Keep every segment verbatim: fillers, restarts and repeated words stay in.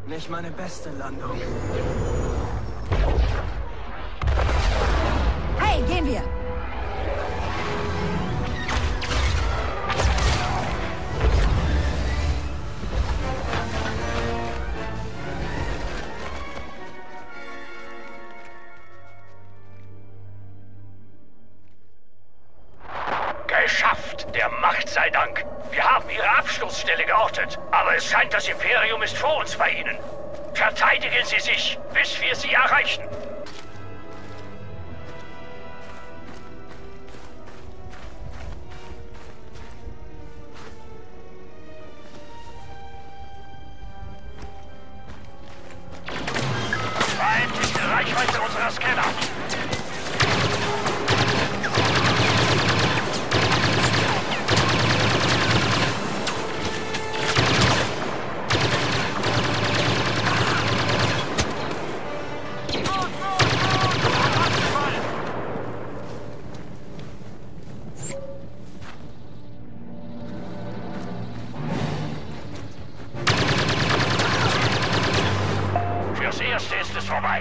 Nicht meine beste Landung. Hey, gehen wir! Geschafft! Der Macht sei Dank! Wir haben Ihre Absturzstelle geortet, aber es scheint, das Imperium ist vor uns bei Ihnen. Verteidigen Sie sich, bis wir Sie erreichen! Feindliche Reichweite unserer Scanner! Fürs Erste ist es vorbei.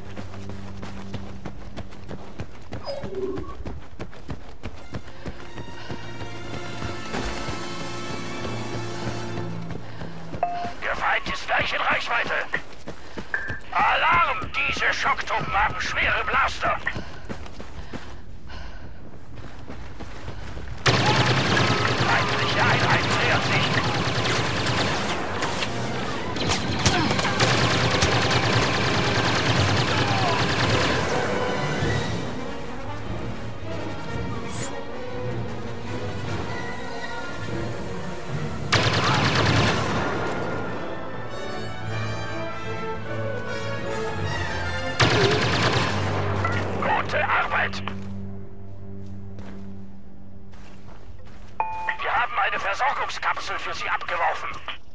Der Feind ist gleich in Reichweite. Alarm! Diese Schocktruppen haben schwere Blaster. Feindliche Einheit nähert sich. Gute Arbeit! Wir haben eine Versorgungskapsel für Sie abgeworfen.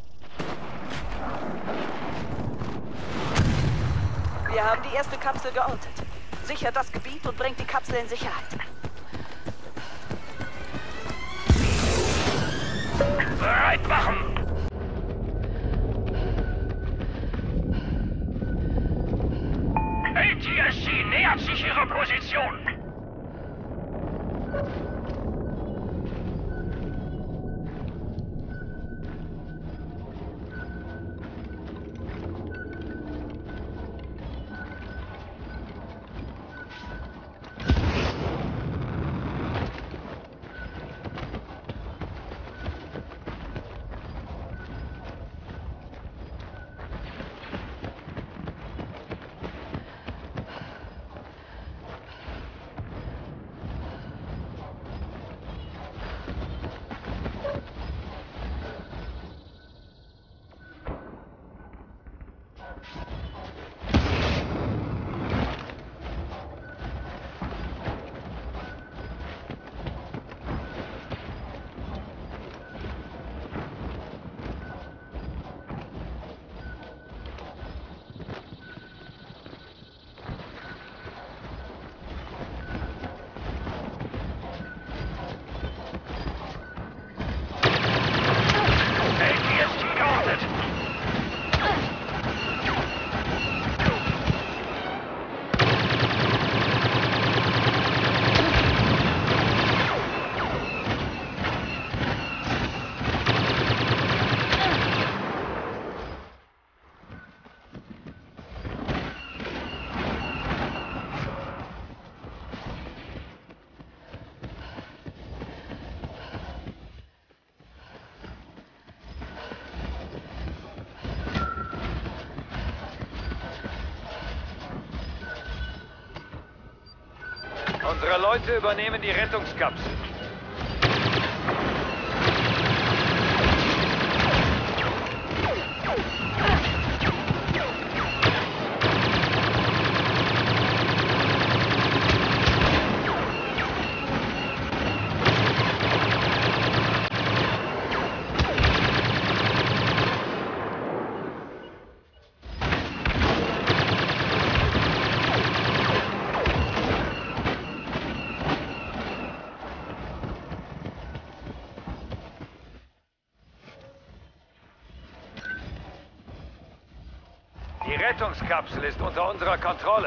Wir haben die erste Kapsel geortet. Sichert das Gebiet und bringt die Kapsel in Sicherheit. Bereit machen! A T S C nähert sich ihrer Position. Unsere Leute übernehmen die Rettungskapsel. Rettungskapsel ist unter unserer Kontrolle.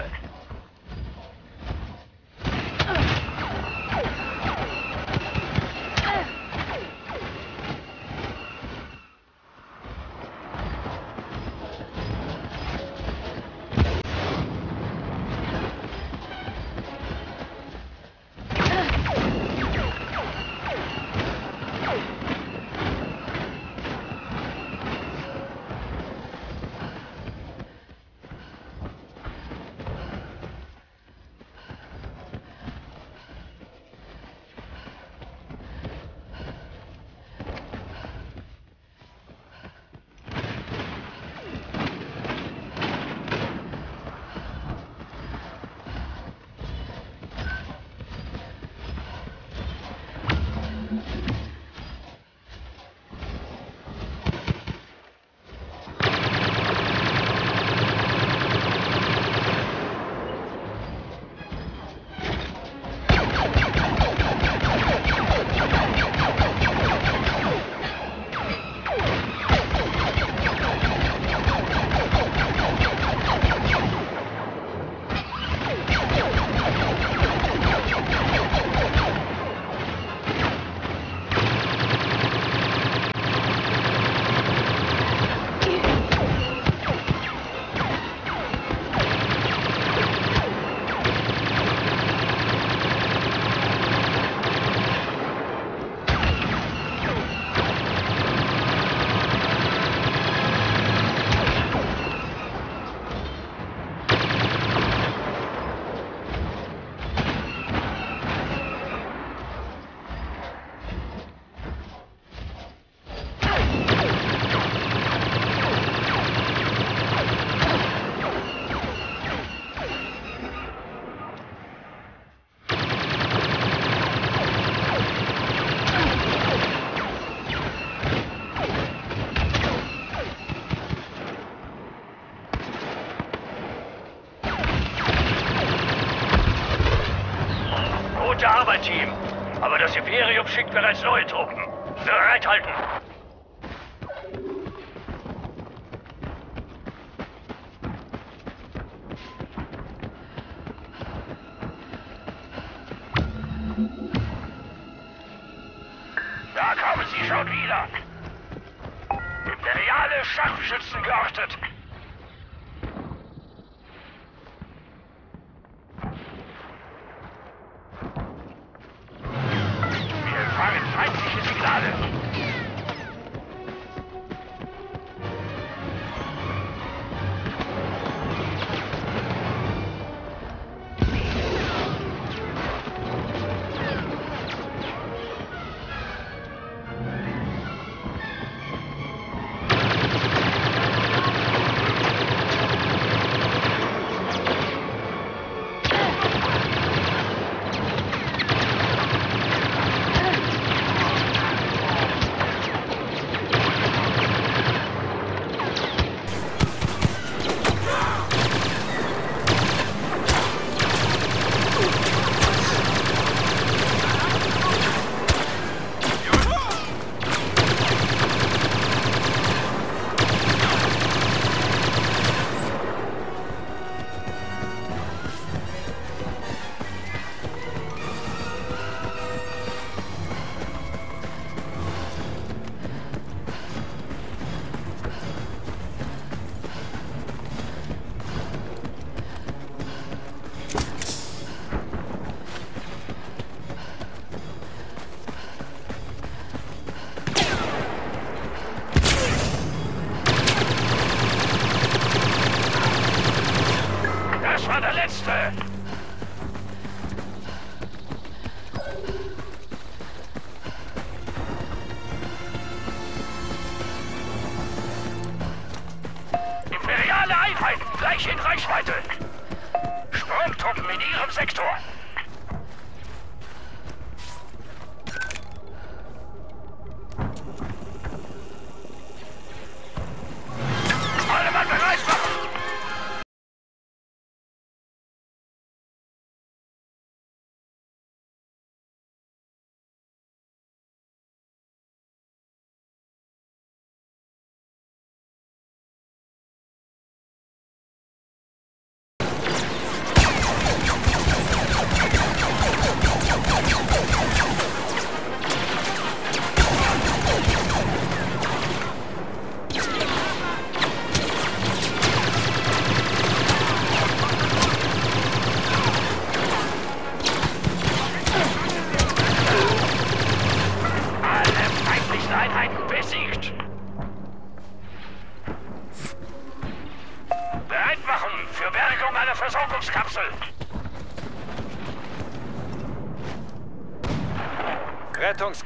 Gute Arbeit, Team. Aber das Imperium schickt bereits neue Truppen. Bereithalten! Da kommen sie schon wieder. Imperiale Scharfschützen geortet. Wir empfangen feindliche Signale. Das war der letzte! Imperiale Einheiten gleich in Reichweite! Sprungtruppen in ihrem Sektor!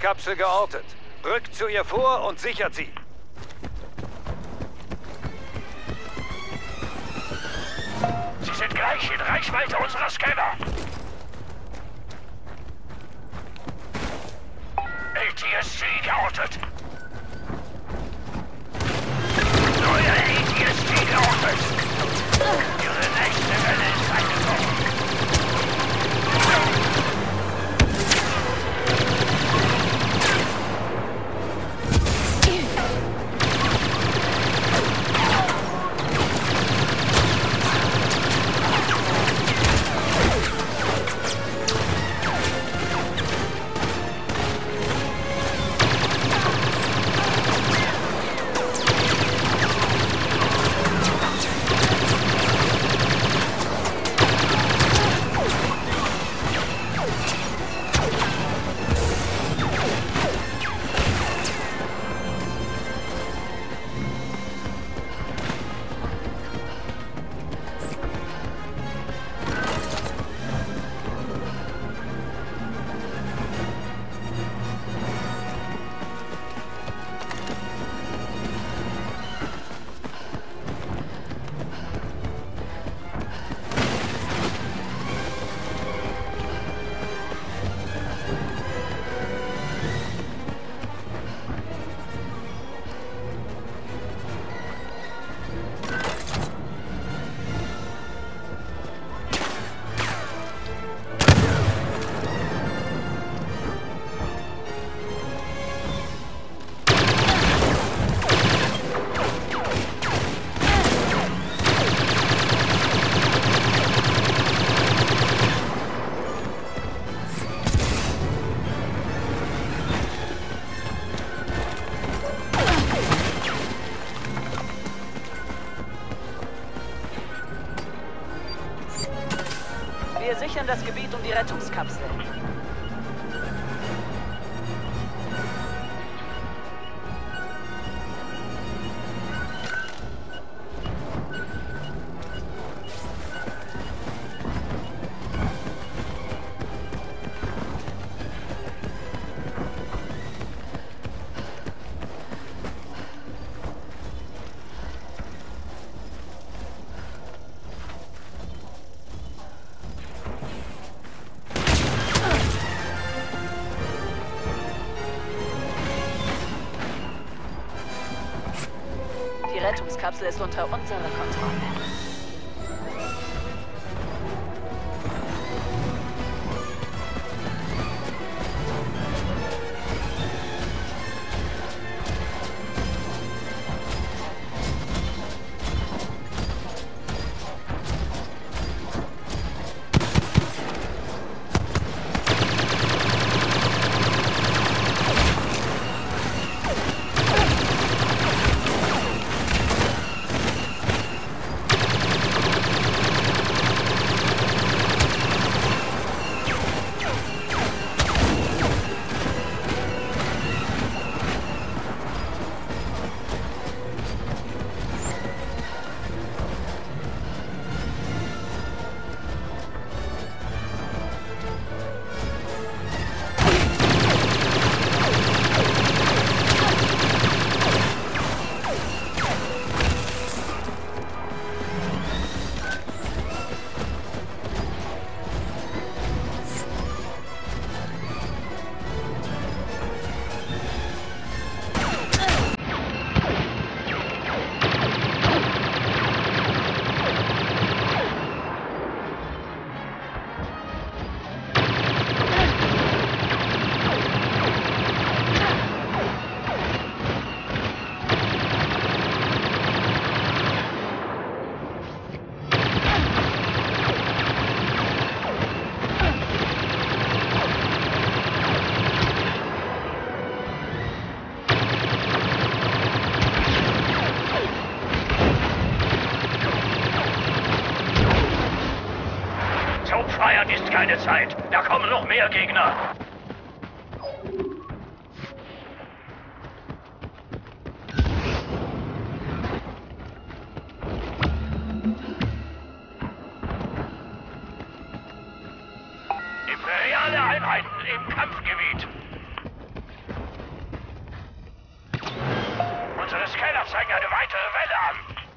Rettungskapsel geortet. Rückt zu ihr vor und sichert sie. Sie sind gleich in Reichweite unserer Scanner. A T S G geortet. Neue A T S G geortet. Ihre nächste Welle ist eingetroffen. Wir sichern das Gebiet um die Rettungskapsel. Die Rettungskapsel ist unter unserer Kontrolle. Feiern ist keine Zeit. Da kommen noch mehr Gegner. Imperiale Einheiten im Kampfgebiet. weitere Welle an.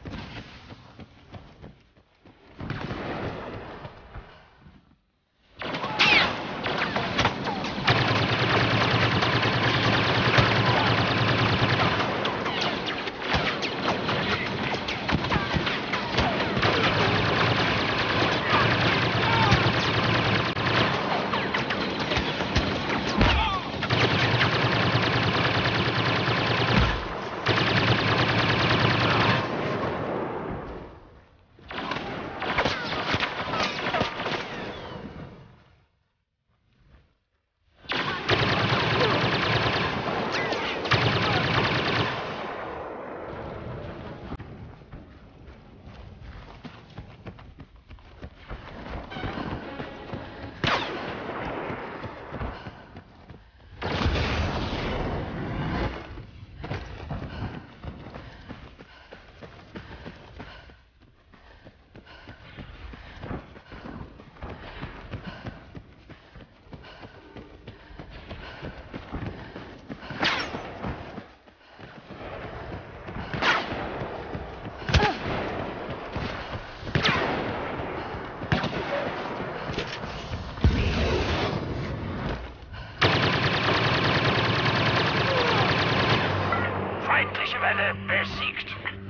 Welle besiegt.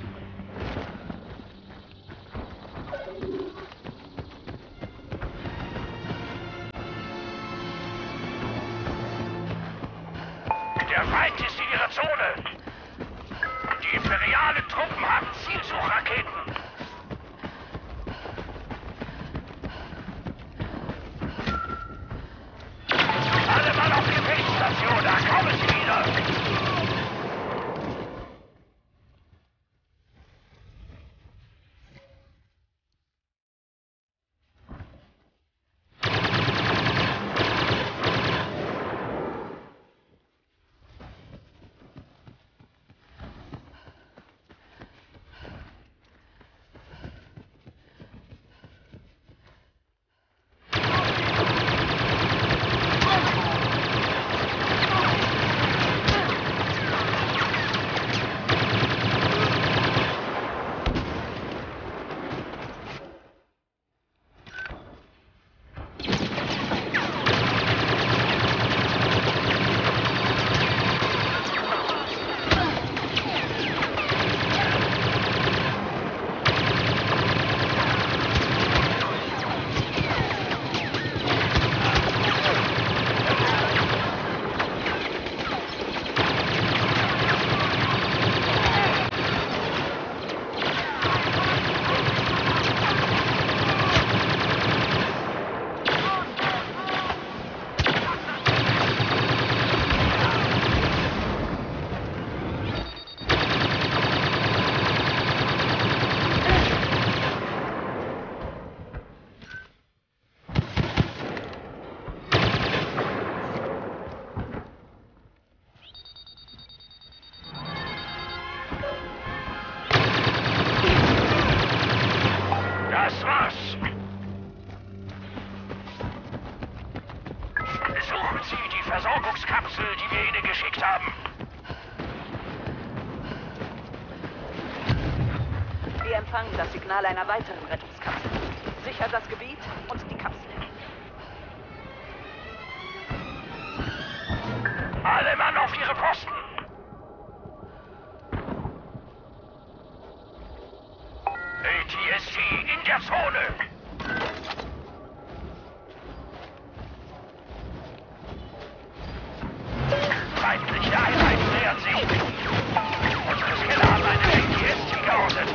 Der Feind ist in ihrer Zone. Die imperialen Truppen haben Zielsuchraketen. Alle Mann auf Gefechtsstation, da kommen sie wieder. Versorgungskapsel, die wir Ihnen geschickt haben. Wir empfangen das Signal einer weiteren Rettungskapsel. Sichert das Gebiet und die Kapsel. Alle Mann auf ihre Posten! A T S T in der Zone! Feindliche Einheit nähert sich! Unsere Scanner haben eine A T S T geortet!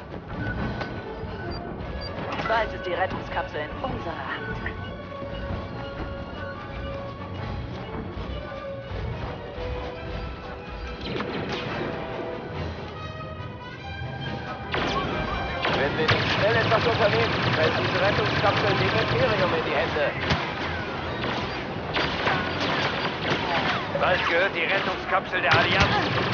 Bald ist die Rettungskapsel in unserer Hand. Rettungskapseln dem Imperium in die Hände. Bald gehört die Rettungskapsel der Allianz.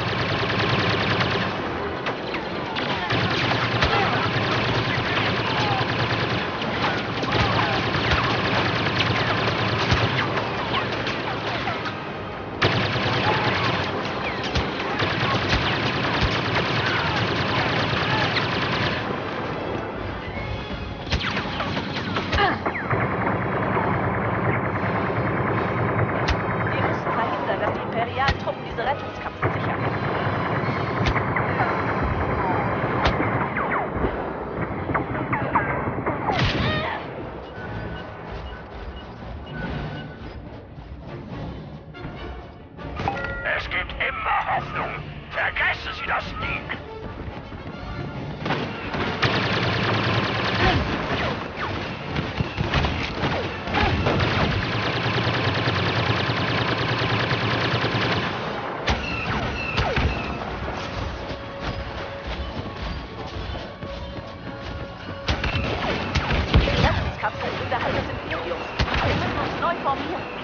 Es gibt immer Hoffnung. Vergessen Sie das nie. Die Rettungskapsel innerhalb des Imperiums. Wir müssen uns neu formieren.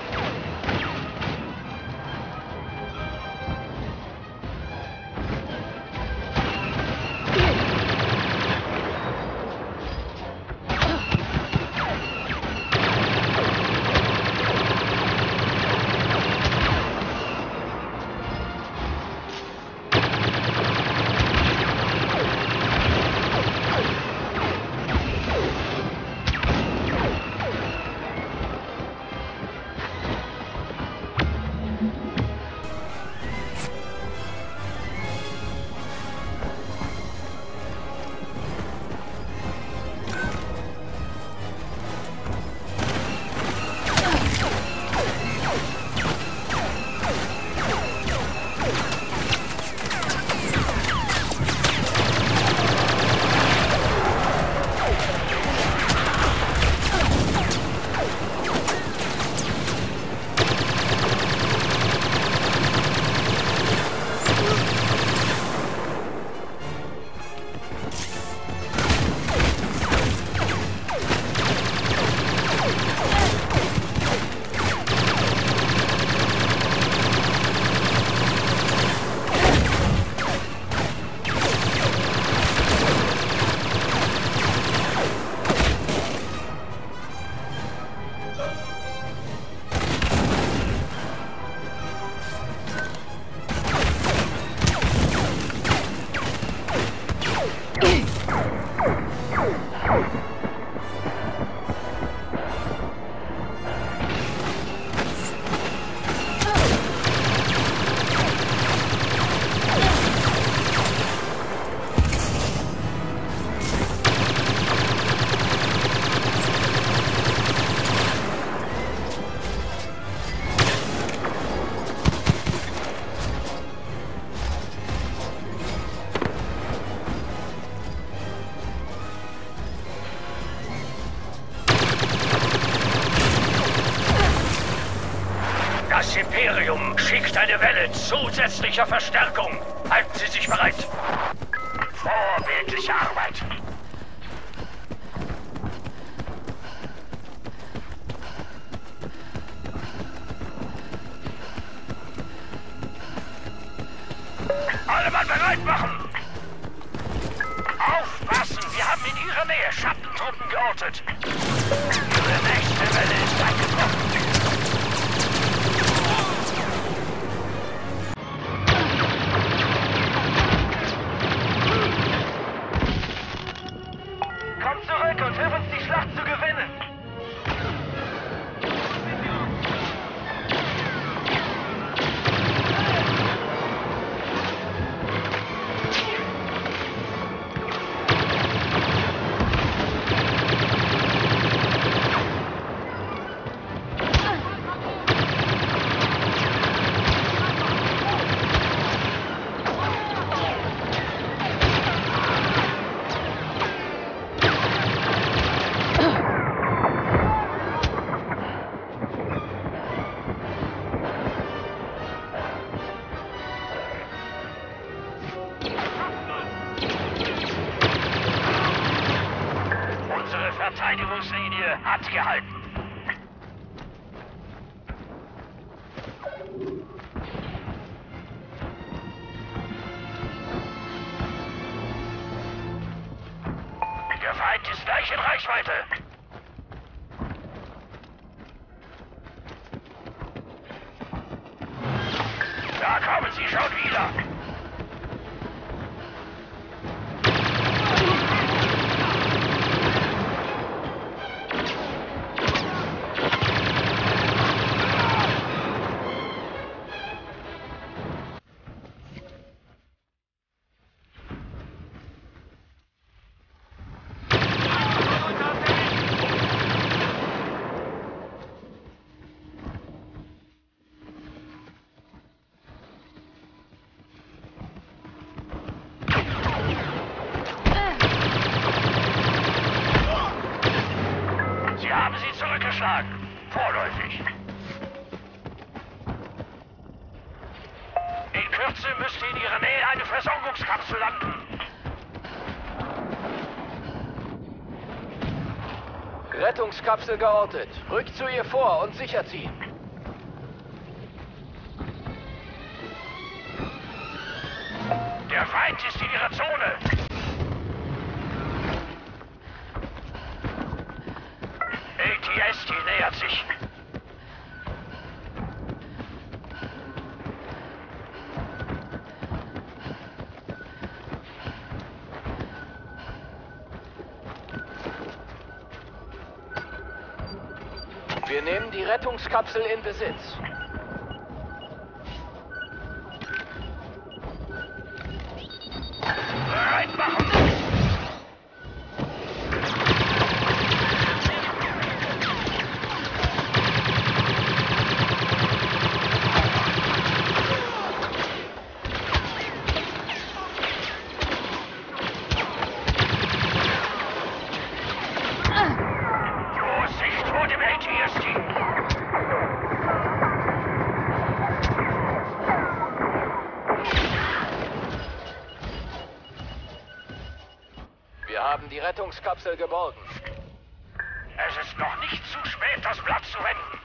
Das Imperium schickt eine Welle zusätzlicher Verstärkung. Halten Sie sich bereit. Vorbildliche Arbeit. Alle Mann bereit machen! Aufpassen! Wir haben in Ihrer Nähe Schattentruppen geortet. Ihre nächste Welle ist eingetroffen. Und hilf uns, die Schlacht zu gewinnen! gehalten. Der Feind ist gleich in Reichweite. Da kommen sie schon wieder. Haben sie zurückgeschlagen. Vorläufig. In Kürze müsste in ihrer Nähe eine Versorgungskapsel landen. Rettungskapsel geortet. Rückt zu ihr vor und sichert sie. Der Feind ist in ihrer Zone. A T S T nähert sich. Wir nehmen die Rettungskapsel in Besitz. Bereit machen! Vorsicht vor dem A T S T! Wir haben die Rettungskapsel geborgen. Es ist noch nicht zu spät, das Blatt zu wenden.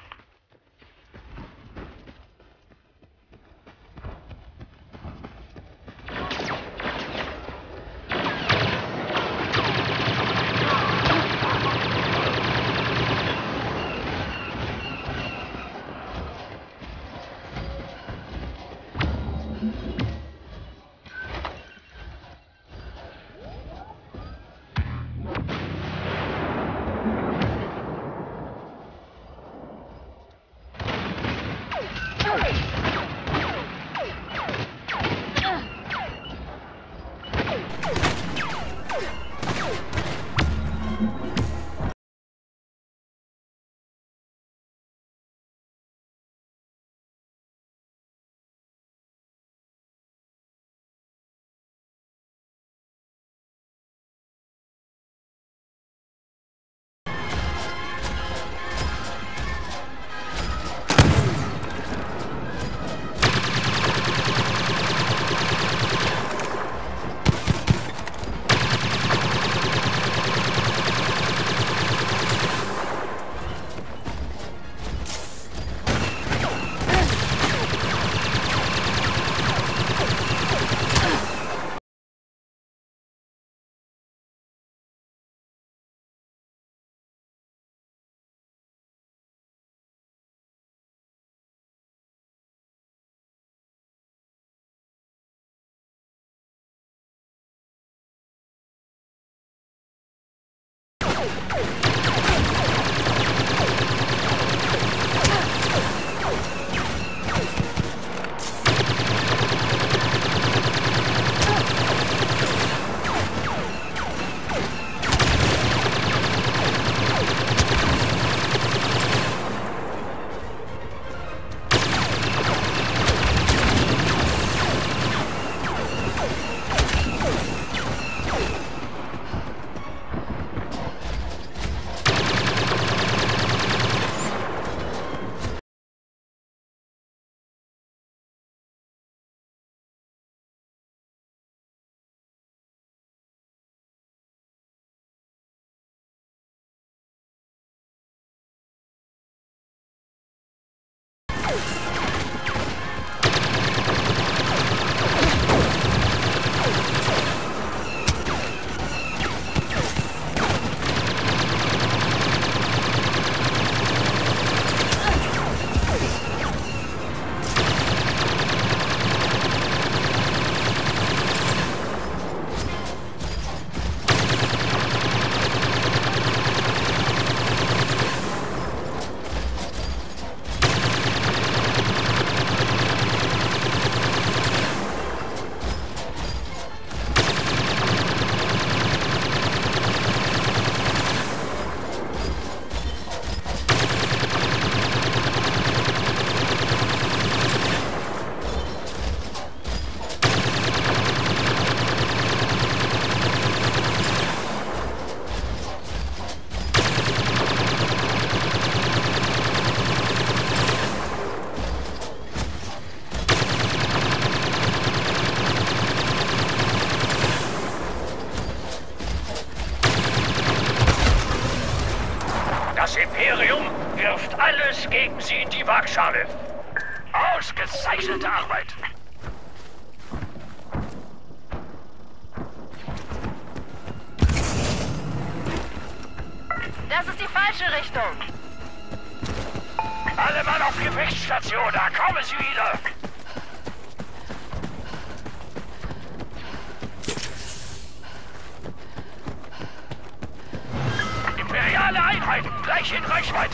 Das Imperium wirft alles gegen sie in die Waagschale. Ausgezeichnete Arbeit. Das ist die falsche Richtung. Alle Mann auf Gefechtsstation, da kommen sie wieder. Imperiale Einheiten, gleich in Reichweite.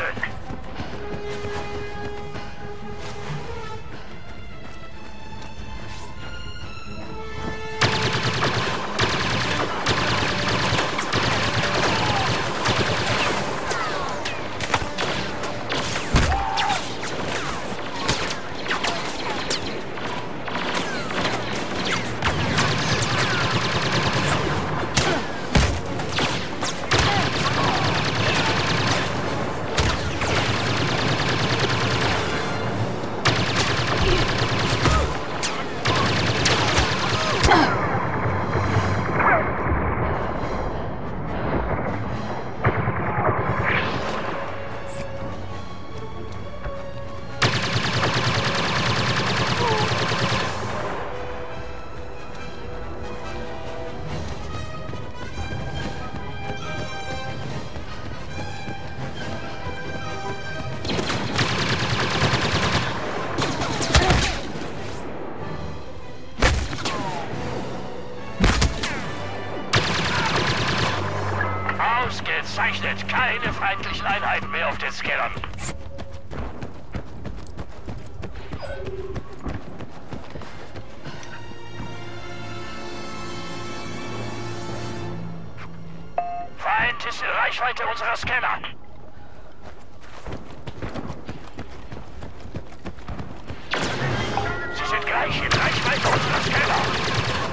Ausgezeichnet, keine feindlichen Einheiten mehr auf den Scannern. Feind ist in Reichweite unserer Scanner. Sie sind gleich in Reichweite unserer Scanner.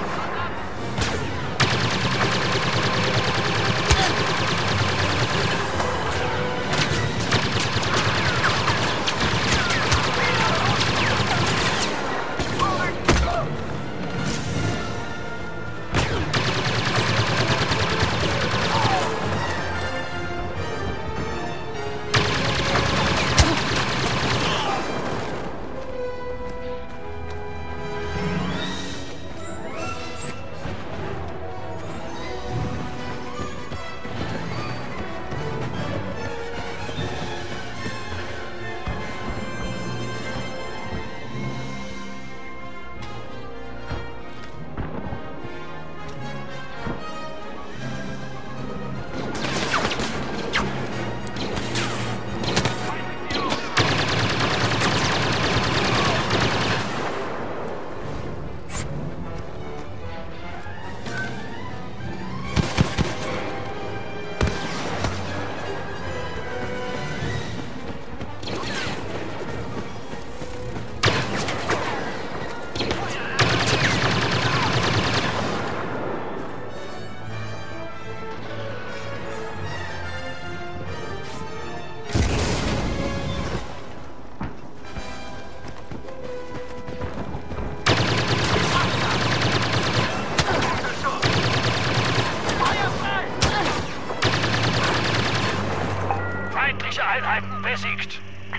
Einheiten besiegt.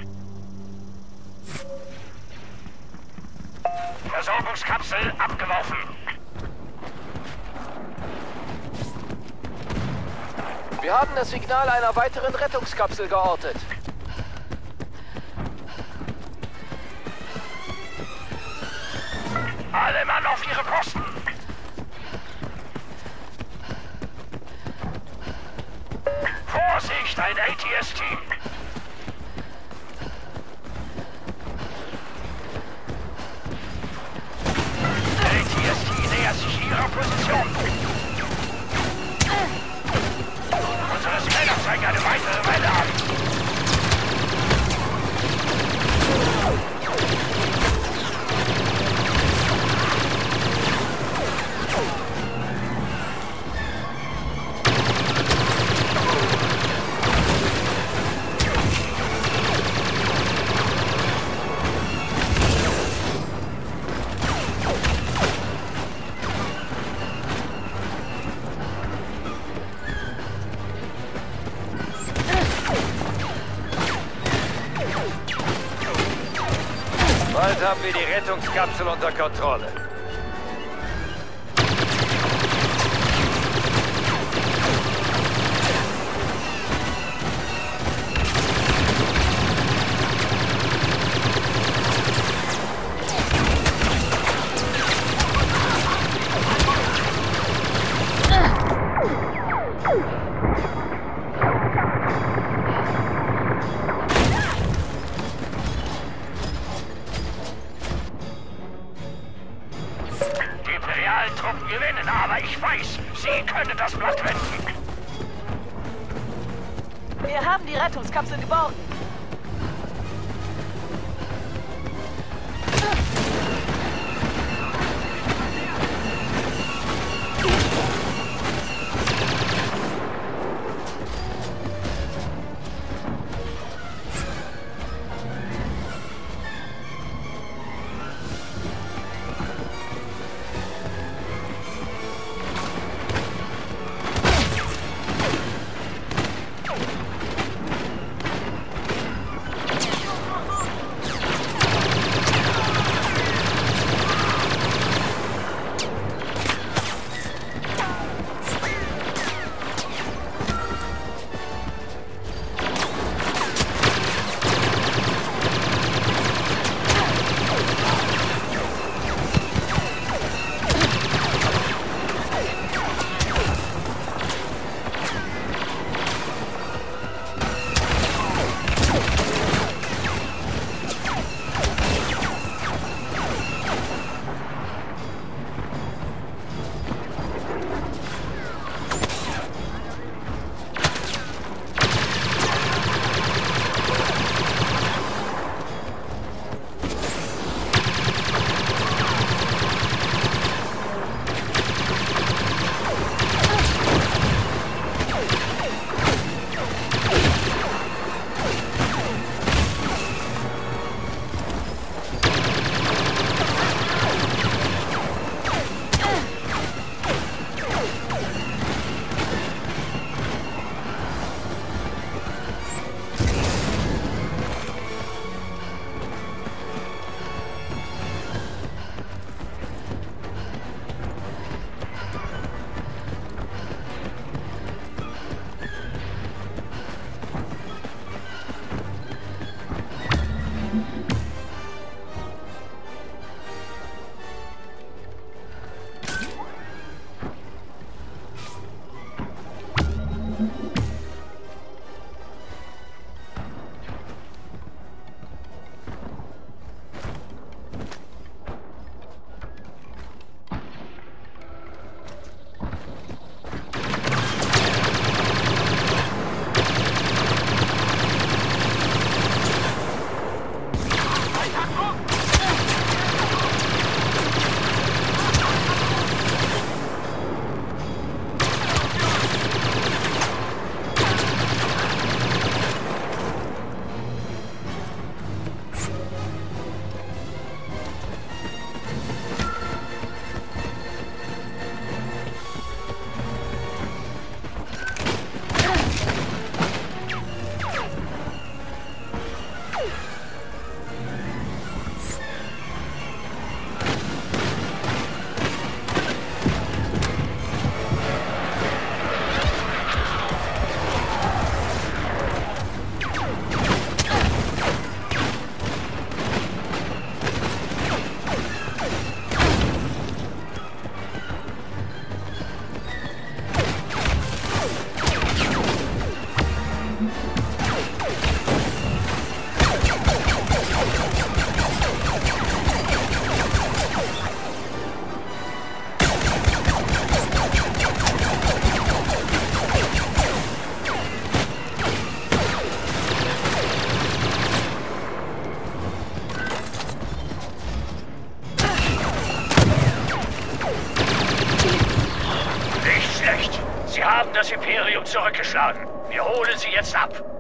Versorgungskapsel abgeworfen. Wir haben das Signal einer weiteren Rettungskapsel geortet. Alle Mann auf ihre Posten. Vorsicht, ein A T S-Team. A T S-Team nähert sich ihrer Position. Unsere Scanner zeigen eine weitere Welle an. Bald haben wir die Rettungskapsel unter Kontrolle. Die imperialen Truppen gewinnen, aber ich weiß, sie können das Blatt wenden. Wir haben die Rettungskapsel geborgen. Sie haben das Imperium zurückgeschlagen. Wir holen sie jetzt ab.